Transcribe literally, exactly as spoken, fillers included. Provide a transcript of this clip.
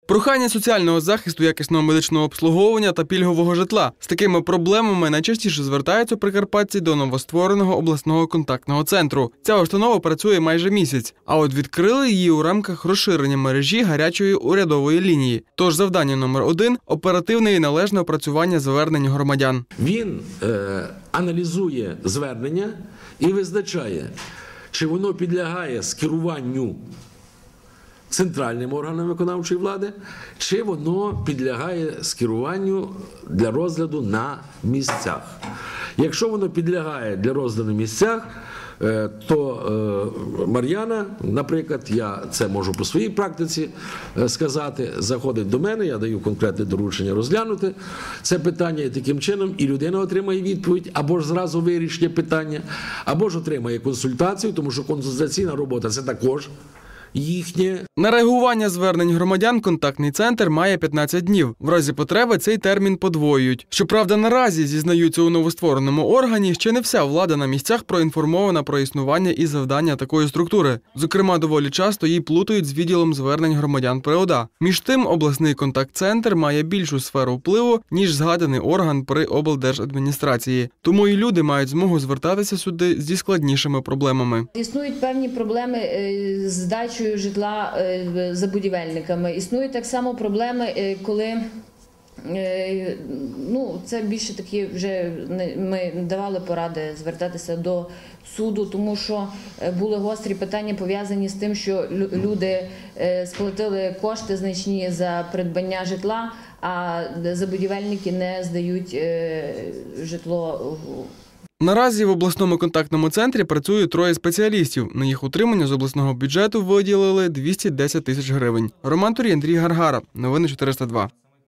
Прохання соціального захисту, якісного медичного обслуговування та пільгового житла. З такими проблемами найчастіше звертаються прикарпатці до новоствореного обласного контактного центру. Ця установа працює майже місяць, а от відкрили її у рамках розширення мережі гарячої урядової лінії. Тож завдання номер один – оперативне і належне опрацювання звернень громадян. Він е, аналізує звернення і визначає, чи воно підлягає скеруванню центральним органам виконавчої влади, чи воно підлягає скеруванню для розгляду на місцях. Якщо воно підлягає для розгляду на місцях, то Мар'яна, наприклад, я це можу по своїй практиці сказати, заходить до мене, я даю конкретне доручення розглянути це питання і таким чином і людина отримає відповідь, або ж зразу вирішення питання, або ж отримає консультацію, тому що консультаційна робота – це також їхнє. На реагування звернень громадян контактний центр має п'ятнадцять днів. В разі потреби цей термін подвоюють. Щоправда, наразі, зізнаються у новоствореному органі, ще не вся влада на місцях проінформована про існування і завдання такої структури. Зокрема, доволі часто її плутають з відділом звернень громадян при ОДА. Між тим, обласний контакт-центр має більшу сферу впливу, ніж згаданий орган при облдержадміністрації. Тому і люди мають змогу звертатися сюди зі складнішими проблемами. Існують певні проблеми з здачею житла забудівельниками. Існують так само проблеми, коли, ну, це більше такі вже ми давали поради звертатися до суду, тому що були гострі питання пов'язані з тим, що люди сплатили кошти значні за придбання житла, а забудівельники не здають житло. Наразі в обласному контактному центрі працює троє спеціалістів. На їх утримання з обласного бюджету виділили двісті десять тисяч гривень. Роман Турій, Андрій Гаргара. Новини чотириста два.